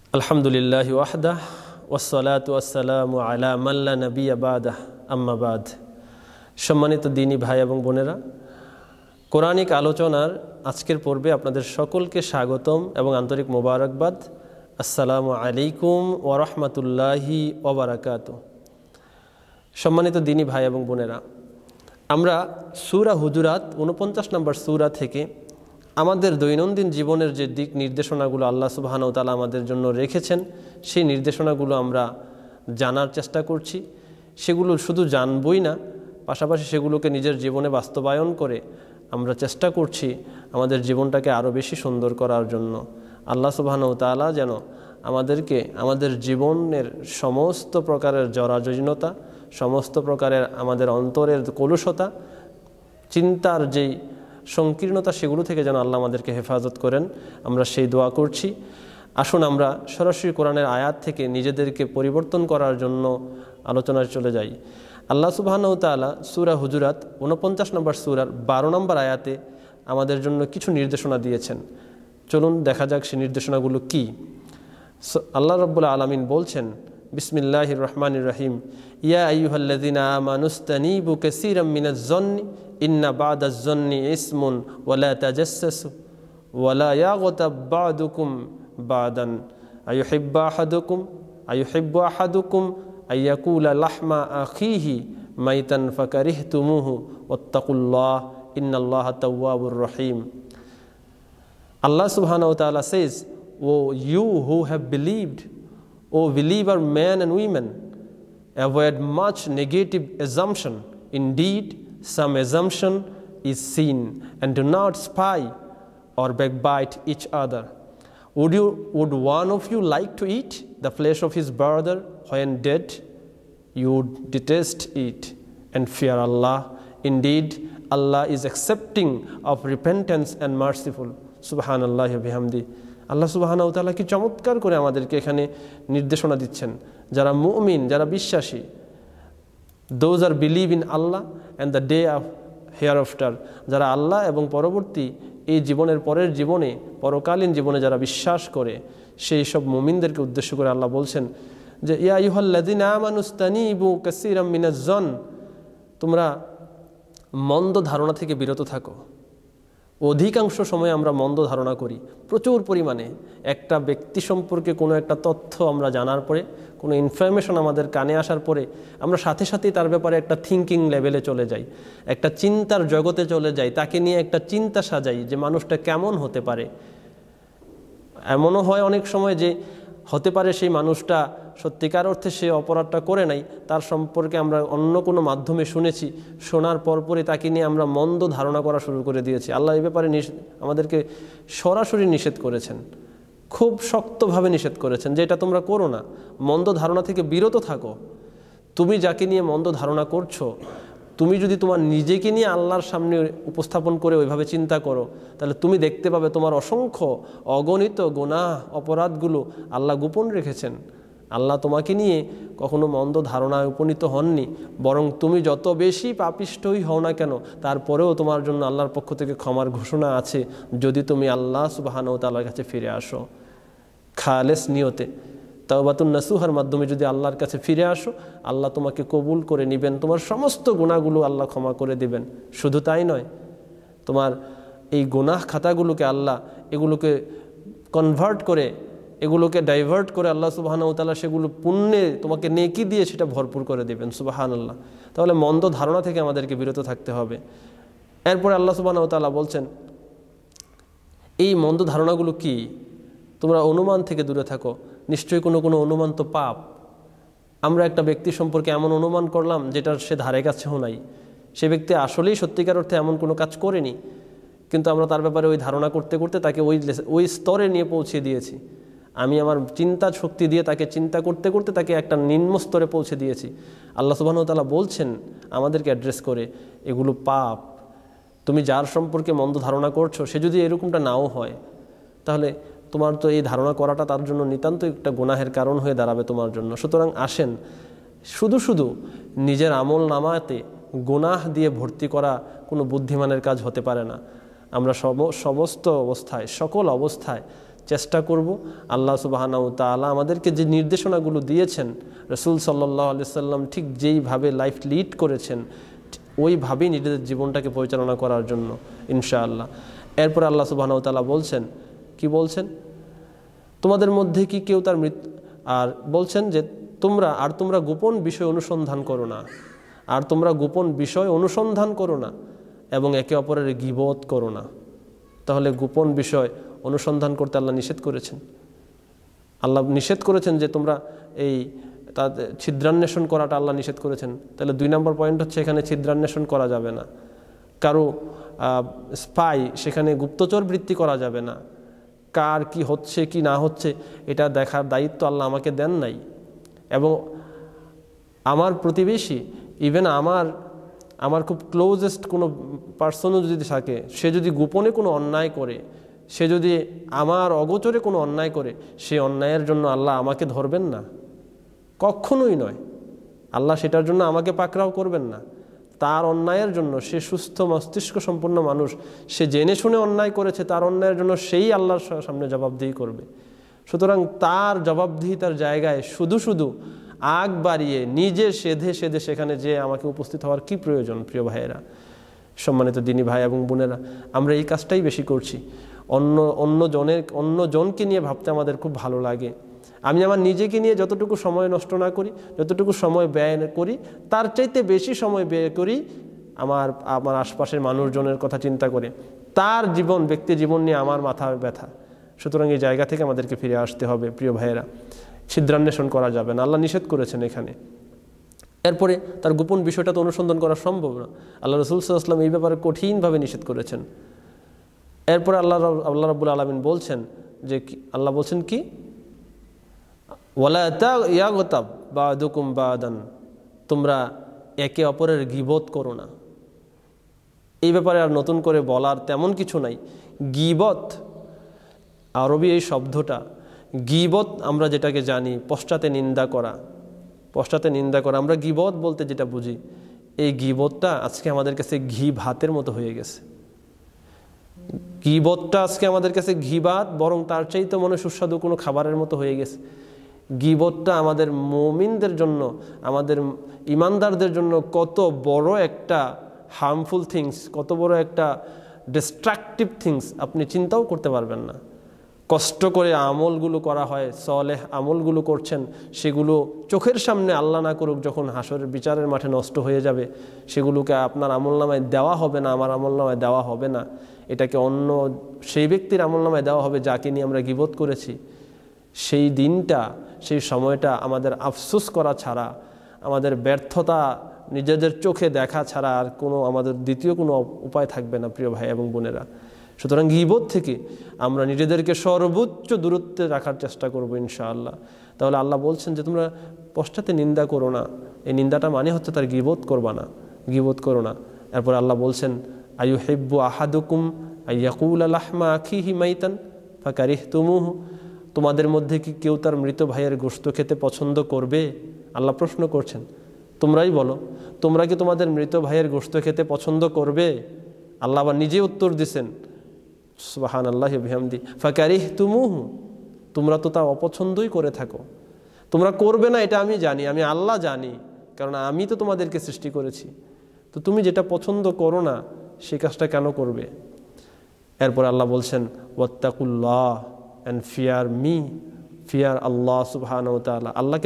আলহামদুলিল্লাহি ওয়াহদাহ ওয়াসসালাতু ওয়াসসালামু আলা মান লা নাবিয়্যা বা'দাহ আম্মা বা'দ। সম্মানিত দ্বীনী ভাই এবং বোনেরা, কোরআনিক আলোচনার আজকের পর্বে আপনাদের সকলকে স্বাগতম এবং আন্তরিক মোবারকবাদ। আসসালামু আলাইকুম ওয়া রাহমাতুল্লাহি ওয়া বারাকাতুহু। সম্মানিত দ্বীনী ভাই এবং বোনেরা, আমরা সূরা হুজুরাত 49 নম্বর সূরা থেকে আমাদের দৈনন্দিন জীবনের যে দিক নির্দেশনাগুলো আল্লাহ সুবহানাহু ওয়া তাআলা আমাদের জন্য রেখেছেন, সেই নির্দেশনাগুলো আমরা জানার চেষ্টা করছি। সেগুলো শুধু জানবই না, পাশাপাশি সেগুলোকে নিজের জীবনে বাস্তবায়ন করে আমরা চেষ্টা করছি আমাদের জীবনটাকে আরও বেশি সুন্দর করার জন্য। আল্লাহ সুবহানাহু ওয়া তাআলা যেন আমাদেরকে আমাদের জীবনের সমস্ত প্রকারের জরাজীর্ণতা, সমস্ত প্রকারের আমাদের অন্তরের কলুষতা, চিন্তার যেই সংকীর্ণতা, সেগুলো থেকে যেন আল্লাহ আমাদেরকে হেফাজত করেন। আমরা সেই দোয়া করছি। আসুন আমরা সরাসরি কোরআনের আয়াত থেকে নিজেদেরকে পরিবর্তন করার জন্য আলোচনায় চলে যাই। আল্লাহ সুবহানাহু ওয়া তাআলা সূরা হুজুরাত 49 নম্বর সূরার 12 নম্বর আয়াতে আমাদের জন্য কিছু নির্দেশনা দিয়েছেন। চলুন দেখা যাক সেই নির্দেশনাগুলো কি। আল্লাহ রাব্বুল আলামিন বলছেন, বিসমিল্লাহির রহমানির রহিম, ইয়া আইয়ুহাল্লাযীনা আমানুস্তানিবু কাসীরাম মিনাজ-যন্নি ইন্না বা'দাজ-যন্নি ইসমুন ওয়া লা তাজাসসাসু ওয়া লা ইয়াগতাব বা'দুকুম বা'দান আইয়ুহিব্বু আহাদুকুম আইয়াকুলা লাহমা আখিহি মাইতান ফাকারিহতুমুহু ওয়াত্তাকুল্লাহ ইন্নাল্লাহা তাওয়াবুর রহিম। Allah subhanahu wa ta'ala says, "O you who have believed, O believer men and women, avoid much negative assumption. Indeed, some assumption is sin, and do not spy or backbite each other. Would one of you like to eat the flesh of his brother when dead? You would detest it, and fear Allah. Indeed, Allah is accepting of repentance and merciful." সুবহানাল্লাহি ওয়া বিহামদি। আল্লাহ সুবহানাহু ওয়া তাআলা কি চমৎকার করে আমাদেরকে এখানে নির্দেশনা দিচ্ছেন। যারা মুমিন, যারা বিশ্বাসী, those are believe in Allah and the day of hereafter, যারা আল্লাহ এবং পরবর্তী এই জীবনের পরের জীবনে, পরকালীন জীবনে যারা বিশ্বাস করে, সেই সব মুমিনদেরকে উদ্দেশ্য করে আল্লাহ বলছেন যে ইয়া আইয়ুহাল্লাযীনা আমানুস্তানিবু কাসীরাম মিনাজ-যন, তোমরা মন্দ ধারণা থেকে বিরত থাকো। অধিকাংশ সময় আমরা মন্দ ধারণা করি প্রচুর পরিমাণে। একটা ব্যক্তি সম্পর্কে কোনো একটা তথ্য আমরা জানার পরে, কোনো ইনফরমেশন আমাদের কানে আসার পরে আমরা সাথে সাথেই তার ব্যাপারে একটা থিঙ্কিং লেভেলে চলে যাই, একটা চিন্তার জগতে চলে যাই, তাকে নিয়ে একটা চিন্তা সাজাই যে মানুষটা কেমন হতে পারে। এমনও হয় অনেক সময় যে হতে পারে সেই মানুষটা সত্যিকার অর্থে সে অপরাধটা করে নাই, তার সম্পর্কে আমরা অন্য কোনো মাধ্যমে শুনেছি, শোনার পরপরই তাকে নিয়ে আমরা মন্দ ধারণা করা শুরু করে দিয়েছি। আল্লাহ এই ব্যাপারে আমাদেরকে সরাসরি নিষেধ করেছেন, খুব শক্তভাবে নিষেধ করেছেন যে এটা তোমরা করো না, মন্দ ধারণা থেকে বিরত থাকো। তুমি যাকে নিয়ে মন্দ ধারণা করছো, তুমি যদি তোমার নিজেকে নিয়ে আল্লাহর সামনে উপস্থাপন করে ওইভাবে চিন্তা করো, তাহলে তুমি দেখতে পাবে তোমার অসংখ্য অগণিত গুনাহ অপরাধগুলো আল্লাহ গোপন রেখেছেন। আল্লাহ তোমাকে নিয়ে কখনো মন্দ ধারণায় উপনীত হননি, বরং তুমি যত বেশি পাপিষ্ঠই হও না কেন, তারপরেও তোমার জন্য আল্লাহর পক্ষ থেকে ক্ষমার ঘোষণা আছে যদি তুমি আল্লাহ সুবহানাহু ওয়া তাআলার কাছে ফিরে আসো খালেস নিয়তে, তাওবাতুন নাসুহার মাধ্যমে যদি আল্লাহর কাছে ফিরে আসো, আল্লাহ তোমাকে কবুল করে নেবেন, তোমার সমস্ত গুনাহগুলো আল্লাহ ক্ষমা করে দেবেন। শুধু তাই নয়, তোমার এই গুনাহ খাতাগুলোকে আল্লাহ এগুলোকে কনভার্ট করে, এগুলোকে ডাইভার্ট করে আল্লাহ সুবহানাহু ওয়া তাআলা সেগুলো পুণ্যে তোমাকে নেকি দিয়ে সেটা ভরপুর করে দেবেন। সুবহানাল্লাহ। তাহলে মন্দ ধারণা থেকে আমাদেরকে বিরত থাকতে হবে। এরপরে আল্লাহ সুবহানাহু ওয়া তাআলা বলছেন এই মন্দ ধারণাগুলো কি? তোমরা অনুমান থেকে দূরে থাকো। নিশ্চয়ই কোনো কোনো অনুমান তো পাপ। আমরা একটা ব্যক্তি সম্পর্কে এমন অনুমান করলাম যেটার সে ধারে কাছেও নাই, সে ব্যক্তি আসলেই সত্যিকার অর্থে এমন কোনো কাজ করেনি, কিন্তু আমরা তার ব্যাপারে ওই ধারণা করতে করতে তাকে ওই স্তরে নিয়ে পৌঁছে দিয়েছি। আমি আমার চিন্তা শক্তি দিয়ে তাকে চিন্তা করতে করতে তাকে একটা নিম্ন স্তরে পৌঁছে দিয়েছি। আল্লাহ সুবহানাহু ওয়া তাআলা বলছেন আমাদেরকে অ্যাড্রেস করে, এগুলো পাপ। তুমি যার সম্পর্কে মন্দ ধারণা করছো, সে যদি এরকমটা নাও হয়, তাহলে তোমার তো এই ধারণা করাটা তার জন্য নিতান্ত একটা গুনাহের কারণ হয়ে দাঁড়াবে তোমার জন্য। সুতরাং আসেন, শুধু শুধু নিজের আমল নামাতে গুনাহ দিয়ে ভর্তি করা কোনো বুদ্ধিমানের কাজ হতে পারে না। আমরা সমস্ত অবস্থায়, সকল অবস্থায় চেষ্টা করব আল্লাহ সুবহানাহু ওয়া তাআলা আমাদেরকে যে নির্দেশনাগুলো দিয়েছেন, রাসূল সাল্লাল্লাহু আলাইহি সাল্লাম ঠিক যেইভাবে লাইফ লিড করেছেন ওইভাবেই নিজেদের জীবনটাকে পরিচালনা করার জন্য ইনশাআল্লাহ। এরপর আল্লাহ সুবহানাহু ওয়া তাআলা বলছেন, কি বলছেন, তোমাদের মধ্যে কি কেউ তার আর বলছেন যে তোমরা গোপন বিষয় অনুসন্ধান করো না, আর তোমরা গোপন বিষয় অনুসন্ধান করো না এবং একে অপরের গীবত করো না। তাহলে গোপন বিষয় অনুসন্ধান করতে আল্লাহ নিষেধ করেছেন। আল্লাহ নিষেধ করেছেন যে তোমরা এই তাদের ছিদ্রান্বেষণ করাটা আল্লাহ নিষেধ করেছেন। তাহলে 2 নম্বর পয়েন্ট হচ্ছে এখানে ছিদ্রান্বেষণ করা যাবে না, কারো স্পাই সেখানে গুপ্তচর বৃত্তি করা যাবে না, কার কি হচ্ছে কি না হচ্ছে এটা দেখার দায়িত্ব আল্লাহ আমাকে দেন নাই। এবং আমার প্রতিবেশী, ইভেন আমার খুব ক্লোজেস্ট কোনো পার্সনও যদি থাকে, সে যদি গোপনে কোনো অন্যায় করে, সে যদি আমার অগোচরে কোনো অন্যায় করে, সেই অন্যায়ের জন্য আল্লাহ আমাকে ধরবেন না, কখনোই নয়। আল্লাহ সেটার জন্য আমাকে পাকড়াও করবেন না। তার অন্যায়ের জন্য, সে সুস্থ মস্তিষ্ক সম্পন্ন মানুষ, সে জেনে শুনে অন্যায় করেছে, তার অন্যায়ের জন্য সেই আল্লাহর সামনে জবাবদিহি করবে। সুতরাং তার জবাবদিহিতার জায়গায় শুধু শুধু আগ বাড়িয়ে নিজে সেধে সেখানে যে আমাকে উপস্থিত হওয়ার কি প্রয়োজন? প্রিয় ভাইয়েরা, সম্মানিত দিনী ভাই এবং বোনেরা, আমরা এই কাজটাই বেশি করছি। অন্য জনকে নিয়ে ভাবতে আমাদের খুব ভালো লাগে। আমি আমার নিজেকে নিয়ে যতটুকু সময় নষ্ট না করি, যতটুকু সময় ব্যয় করি, তার চাইতে বেশি সময় ব্যয় করি আমার আশপাশের মানুষজনের কথা চিন্তা করে। তার ব্যক্তি জীবন নিয়ে আমার মাথা ব্যথা। সুতরাং এই জায়গা থেকে আমাদেরকে ফিরে আসতে হবে প্রিয় ভাইয়েরা। ছিদ্রান্বেষণ করা যাবে না, আল্লাহ নিষেধ করেছেন এখানে। এরপরে তার গোপন বিষয়টা তো অনুসন্ধান করা সম্ভব না, আল্লাহ রাসূল সাল্লাল্লাহু আলাইহি ওয়াসাল্লাম এই ব্যাপারে কঠিনভাবে নিষেধ করেছেন। এরপরে আল্লাহ রাব্বুল আলামিন বলছেন যে আল্লাহ বলছেন কি, ওয়ালা ইয়াগতাব বা'দুকুম বা'দান, তোমরা একে অপরের গীবত করো না। এই ব্যাপারে আর নতুন করে বলার তেমন কিছু নাই। গীবত আরবি এই শব্দটা, গীবত আমরা যেটাকে জানি পশ্চাতে নিন্দা করা, আমরা গীবত বলতে যেটা বুঝি, এই গীবতটা আজকে আমাদের কাছে ঘি ভাতের মতো হয়ে গেছে। গীবতটা আজকে আমাদের কাছে ঘি ভাত, বরং তার চাইতে মনে সুস্বাদু কোনো খাবারের মতো হয়ে গেছে। গীবতটা আমাদের মুমিনদের জন্য, আমাদের ইমানদারদের জন্য কত বড় একটা হার্মফুল থিংস, কত বড় একটা ডিস্ট্রাকটিভ থিংস আপনি চিন্তাও করতে পারবেন না। কষ্ট করে আমলগুলো করা হয়, সলেহ আমলগুলো করছেন, সেগুলো চোখের সামনে আল্লাহ না করুক যখন হাসরের বিচারের মাঠে নষ্ট হয়ে যাবে, সেগুলোকে আপনার আমলনামায় দেওয়া হবে না, আমার আমলনামায় দেওয়া হবে না, এটাকে অন্য সেই ব্যক্তির আমলনামায় দেওয়া হবে যাকে নিয়ে আমরা গীবত করেছি। সেই দিনটা, সেই সময়টা আমাদের আফসোস করা ছাড়া, আমাদের ব্যর্থতা নিজেদের চোখে দেখা ছাড়া আর আমাদের দ্বিতীয় কোনো উপায় থাকবে না প্রিয় ভাই এবং বোনেরা। সুতরাং গীবত থেকে আমরা নিজেদেরকে সর্বোচ্চ দূরত্বে রাখার চেষ্টা করব ইনশাআল্লাহ। তাহলে আল্লাহ বলছেন যে তোমরা পশ্চাতে নিন্দা করো না। এই নিন্দাটা মানে হচ্ছে তার গীবত করো না। এরপর আল্লাহ বলছেন আইয়ুহিব্বু আহাদুকুম আইয়াকুলা লাহমা আখিহি মাইতান ফাকারিহতুমুহু, তোমাদের মধ্যে কি কেউ তার মৃত ভাইয়ের গোশত খেতে পছন্দ করবে? আল্লাহ প্রশ্ন করছেন, তোমরাই বলো, তোমরা কি তোমাদের মৃত ভাইয়ের গোশত খেতে পছন্দ করবে? আল্লাহ আবার নিজে উত্তর দিছেন, সুবহানাল্লাহি ওয়া বিহামদি, ফাকারিহতুমুহু, তোমরা তো তা অপছন্দই করে থাকো। তোমরা করবে না এটা আমি জানি, আমি আল্লাহ জানি, কারণ আমি তো তোমাদেরকে সৃষ্টি করেছি। তো তুমি যেটা পছন্দ করো না সেই কাজটা কেন করবে? এরপর আল্লাহ বলছেন ওয়াত্তাকুল্লাহ, and fear me, fear Allah subhanahu wa ta'ala, আল্লাহকে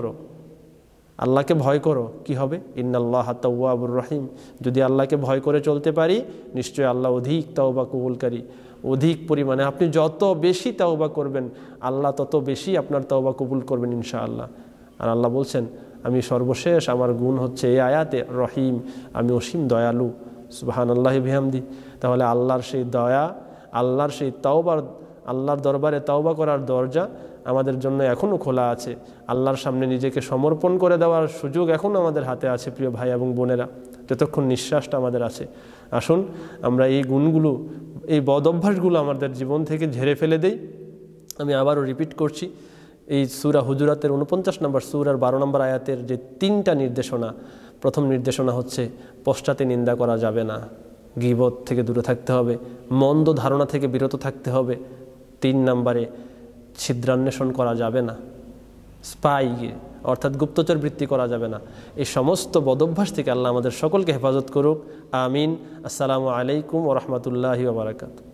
ভয় করো। কি হবে? ইন্নাল্লাহা তাওয়াবুর রহিম, যদি আল্লাহকে ভয় করে চলতে পারি নিশ্চয়ই আল্লাহ অধিক তাওবা কবুলকারী, অধিক পরিমাণে আপনি যত বেশি তাওবা করবেন আল্লাহ তত বেশি আপনার তাওবা কবুল করবেন ইনশাআল্লাহ। আর আল্লাহ বলছেন আমি সর্বশেষ, আমার গুণ হচ্ছে এই আয়াতে রহিম, আমি অসীম দয়ালু। সুবহানাল্লাহি বিহামদি। তাহলে আল্লাহর সেই দয়া, আল্লাহর সেই তাওবার, আল্লাহর দরবারে তাওবা করার দরজা আমাদের জন্য এখনও খোলা আছে। আল্লাহর সামনে নিজেকে সমর্পণ করে দেওয়ার সুযোগ এখনও আমাদের হাতে আছে প্রিয় ভাই এবং বোনেরা, যতক্ষণ নিঃশ্বাসটা আমাদের আছে। আসুন আমরা এই গুণগুলো, এই বদ অভ্যাসগুলো আমাদের জীবন থেকে ঝেড়ে ফেলে দেই। আমি আবারও রিপিট করছি, এই সূরা হুজুরাতের 49 নম্বর সূরার 12 নম্বর আয়াতের যে 3টা নির্দেশনা, প্রথম নির্দেশনা হচ্ছে পশ্চাতে নিন্দা করা যাবে না, গীবত থেকে দূরে থাকতে হবে, মন্দ ধারণা থেকে বিরত থাকতে হবে, 3 নম্বরে ছিদ্রান্বেষণ করা যাবে না, স্পাই অর্থাৎ গুপ্তচর বৃত্তি করা যাবে না। এই সমস্ত বদভ্যাস থেকে আল্লাহ আমাদের সকলকে হেফাজত করুক, আমিন। আসসালামু আলাইকুম ওয়া রাহমাতুল্লাহি ওয়া বারাকাতুহু।